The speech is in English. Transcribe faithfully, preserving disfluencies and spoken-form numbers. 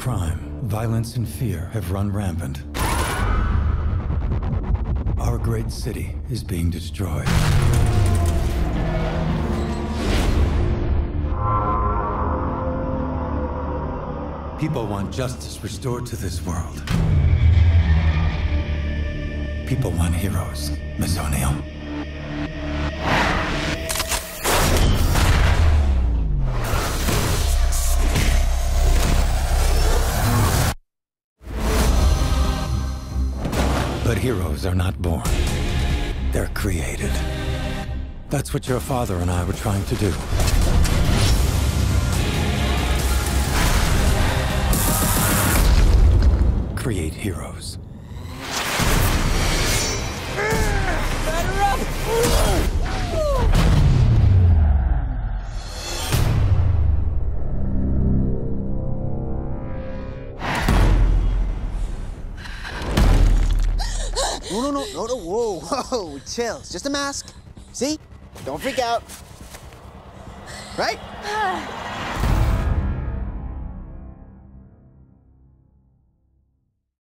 crime, violence, and fear have run rampant. Our great city is being destroyed. People want justice restored to this world. People want heroes, Miss O'Neill. But heroes are not born. They're created. That's what your father and I were trying to do. Create heroes. Batter up! No, no, no, no, no, whoa, whoa, chill. It's just a mask. See? Don't freak out. Right?